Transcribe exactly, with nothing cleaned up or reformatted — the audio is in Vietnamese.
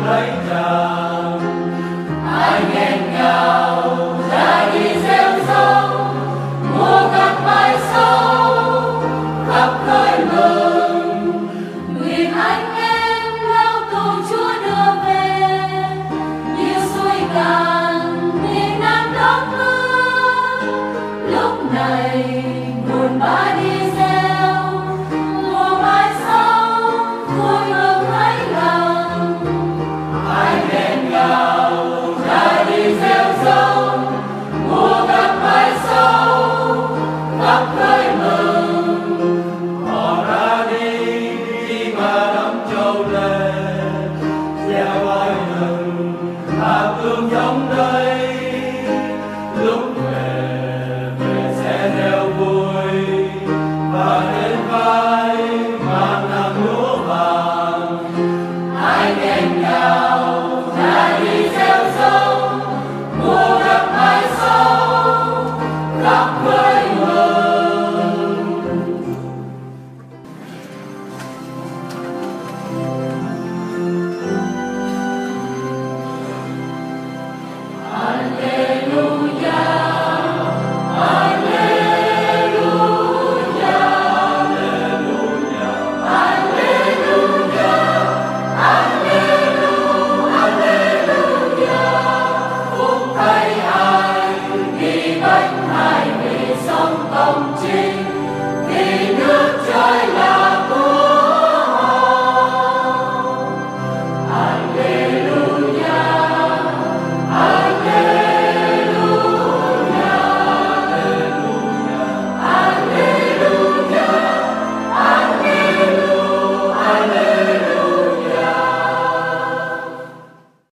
lấy chàng. Anh em nhau ra đi gieo giống, mùa gặt mai sau khắp khơi mừng. Nguyện anh em lao tù Chúa đưa về, như suối cạn miền Nam đón mưa. Lúc này